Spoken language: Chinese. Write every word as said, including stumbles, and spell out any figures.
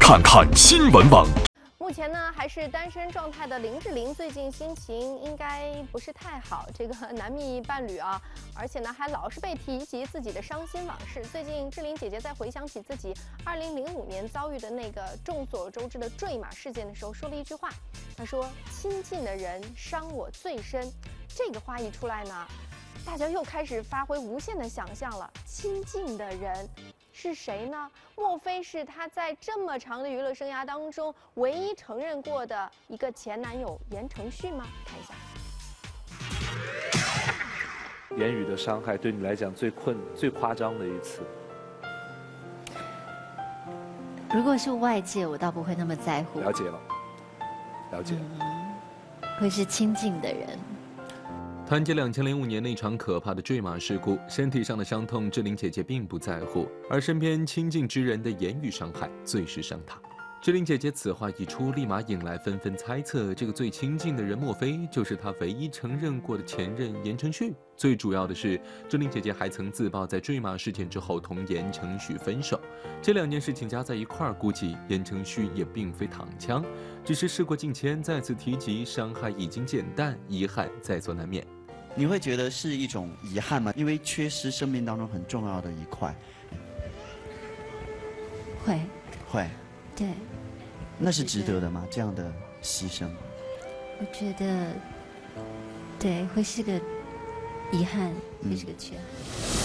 看看新闻网。 目前呢还是单身状态的林志玲，最近心情应该不是太好。这个男蜜伴侣啊，而且呢还老是被提及自己的伤心往事。最近志玲姐姐在回想起自己二零零五年遭遇的那个众所周知的坠马事件的时候，说了一句话，她说：“亲近的人伤我最深。”这个话一出来呢，大家又开始发挥无限的想象了。亲近的人是谁呢？莫非是她在这么长的娱乐生涯当中唯一承认过的一个前男友言承旭吗？看一下。 言语的伤害对你来讲最困、最夸张的一次。 如果是外界，我倒不会那么在乎。 了解了，了解了。 嗯、会是亲近的人。 谈及两千零五年那场可怕的坠马事故，身体上的伤痛，志玲姐姐并不在乎，而身边亲近之人的言语伤害最是伤她。志玲姐姐此话一出，立马引来纷纷猜测，这个最亲近的人莫非就是她唯一承认过的前任言承旭？最主要的是，志玲姐姐还曾自曝在坠马事件之后同言承旭分手。这两件事情加在一块儿，估计言承旭也并非躺枪，只是事过境迁，再次提及，伤害已经减淡，遗憾在所难免。 你会觉得是一种遗憾吗？因为缺失生命当中很重要的一块。 会。 会。 对。 那是值得的吗？这样的牺牲？ 我觉得，对，会是个遗憾，会是个缺憾。